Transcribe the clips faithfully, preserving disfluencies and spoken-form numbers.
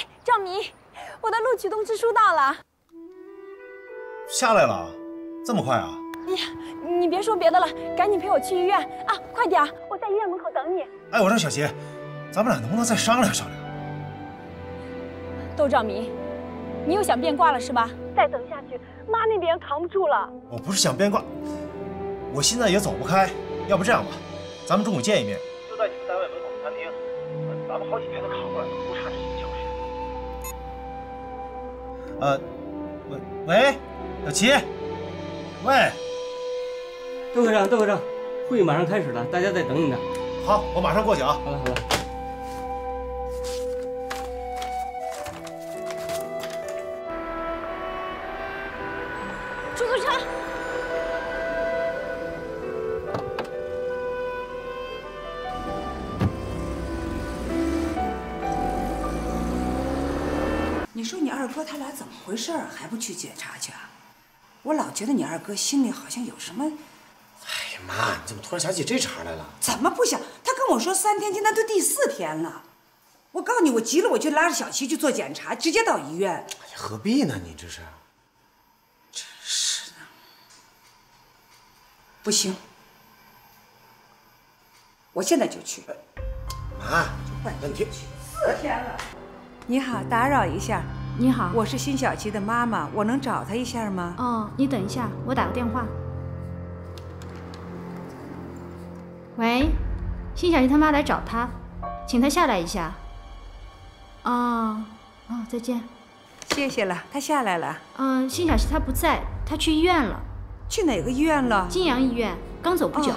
赵明，我的录取通知书到了。 下来了，这么快啊？ 哎呀，你别说别的了，赶紧陪我去医院啊！快点，我在医院门口等你。 哎，我说小齐，咱们俩能不能再商量商量？ 窦兆明，你又想变卦了是吧？再等下去，妈那边扛不住了。 我不是想变卦，我现在也走不开。要不这样吧，咱们中午见一面，就在你们单位门口的餐厅，咱们好几天都扛过来了，不差这几个小时。呃，喂喂，小齐，喂， 窦科长，窦科长，会议马上开始了，大家在等你呢。 好，我马上过去啊。 好了好了。 出租车。 你说你二哥他俩怎么回事儿，还不去检查去啊？我老觉得你二哥心里好像有什么。 哎呀妈，你怎么突然想起这茬来了？ 怎么不想？他跟我说三天，今天都第四天了。我告诉你，我急了，我就拉着小齐去做检查，直接到医院。 哎呀，何必呢？你这是。 真是的。不行，我现在就去。 妈，问题。 四天了。你好，打扰一下。 你好， 我是辛晓琪的妈妈，我能找她一下吗？ 哦，你等一下，我打个电话。喂，辛晓琪他妈来找她，请她下来一下。哦，哦，再见。 谢谢了，她下来了。 嗯，辛晓琪她不在，她去医院了。 去哪个医院了？ 金阳医院，刚走不久。哦、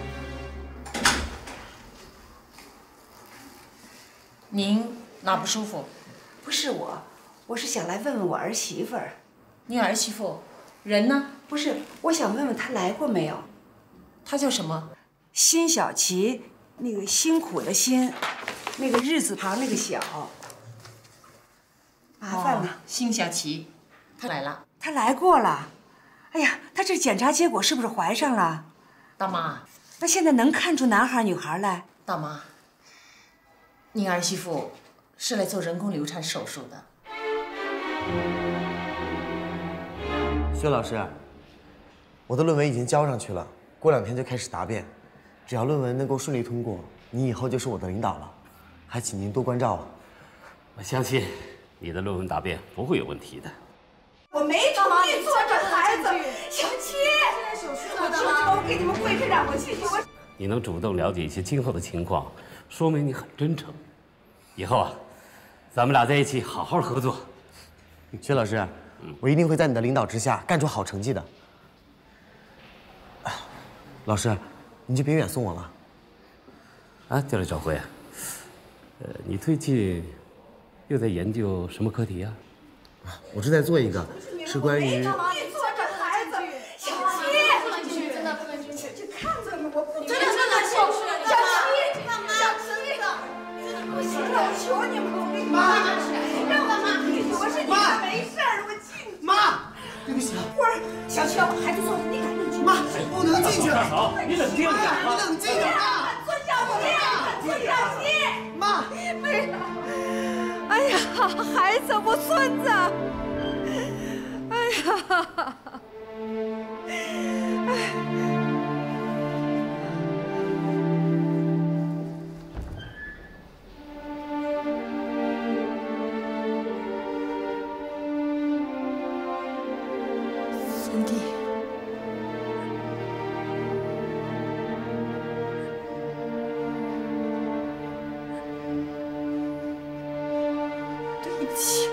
您哪不舒服？ 不是我，我是想来问问我儿媳妇儿。 你儿媳妇人呢？ 不是，我想问问她来过没有。 她叫什么？ 辛晓琪，那个辛苦的辛，那个日字旁那个小。麻烦了。哦、 辛晓琪，她来了。 她来过了。哎呀，她这检查结果是不是怀上了？ 大妈， 那现在能看出男孩女孩来？ 大妈，您儿媳妇是来做人工流产手术的。 薛老师，我的论文已经交上去了，过两天就开始答辩。只要论文能够顺利通过，你以后就是我的领导了，还请您多关照啊。 我相信你的论文答辩不会有问题的。 我没同意做这孩子，小七，我求求我给你们会长让我去，我。 你能主动了解一些今后的情况，说明你很真诚。以后啊，咱们俩在一起好好合作。 薛老师，我一定会在你的领导之下干出好成绩的。老师，你就别远送我了。 啊，叫来赵辉，呃，你最近又在研究什么课题啊？ 我正在做一个，是关于。 做这孩子，小七，真的不能进去，去看看我不真的真的小七，小七，小七，不行了，我求你们，我给你妈，让我妈进去，我是你的没事儿，我进去。妈， 对不起啊。 不是，小七，我孩子做的，你敢进去？ 妈，不能进去。 好，你冷静一下。 你冷静点啊！ 孙小七，孙小七， 妈， 没了。哎呀，孩子，我孙子。哎呀，哎。 三弟，对不起。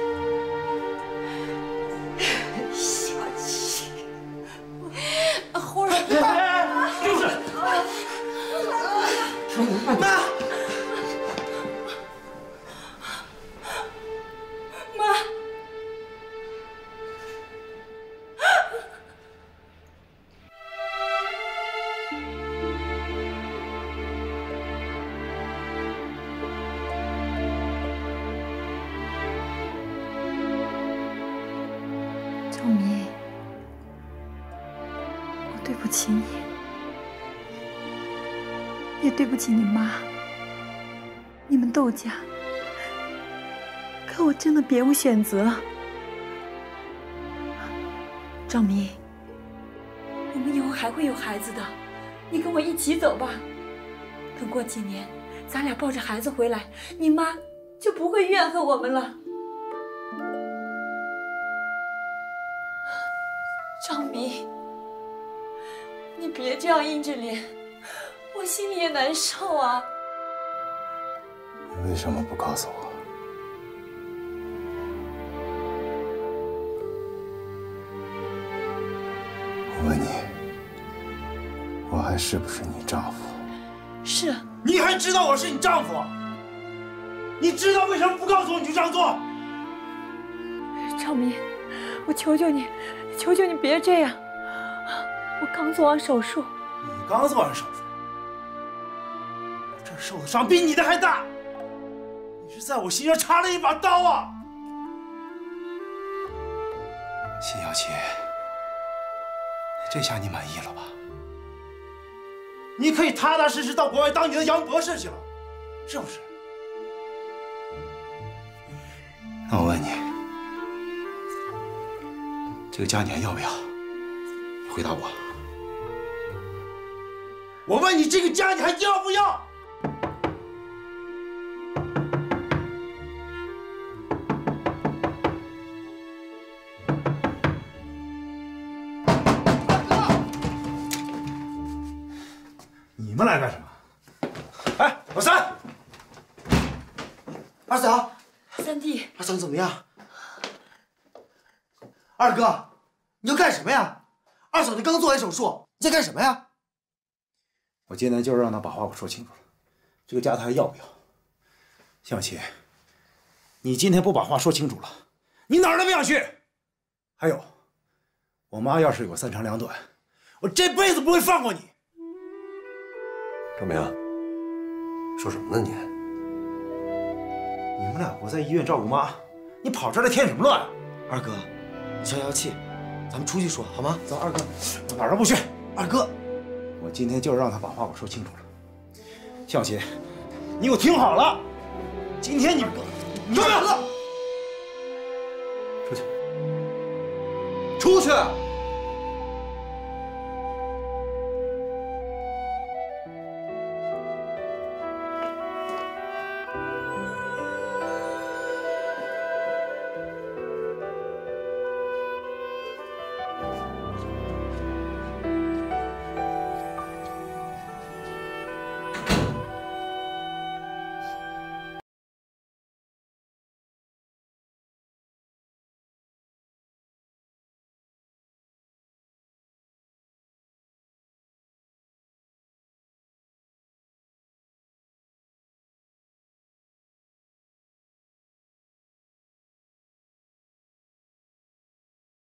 小七，忽然， 就是， 妈。 赵明，我对不起你，也对不起你妈。你们窦家可我真的别无选择。赵明，我们以后还会有孩子的，你跟我一起走吧。等过几年，咱俩抱着孩子回来，你妈就不会怨恨我们了。赵明，你别这样硬着脸，我心里也难受啊。 你为什么不告诉我？我问你，我还是不是你丈夫？ 是。 你还知道我是你丈夫？你知道为什么不告诉我你就这样做？ 赵明，我求求你，求求你别这样。我刚做完手术。 你刚做完手术？我这受的伤比你的还大。你是在我心上插了一把刀啊！辛晓琪，这下你满意了吧？你可以踏踏实实到国外当你的杨博士去了，是不是？那我问你，这个家你还要不要？你回答我。我问你，这个家你还要不要？你们来干什么？哎，老三， 二嫂， 三弟， 二嫂你怎么样？二哥，你要干什么呀？二嫂你刚做完手术，你在干什么呀？ 我今天就是让他把话给我说清楚了，这个家他还要不要？向琪，你今天不把话说清楚了，你哪儿都不想去。还有，我妈要是有三长两短，我这辈子不会放过你。 赵明，说什么呢你？ 你们俩不在医院照顾妈，你跑这儿来添什么乱？ 二哥，你消消气，咱们出去说好吗？走，二哥， 我哪儿都不去。 二哥， 我今天就是让他把话给我说清楚了。向琪，你给我听好了，今天你你二哥， 出去， 出去。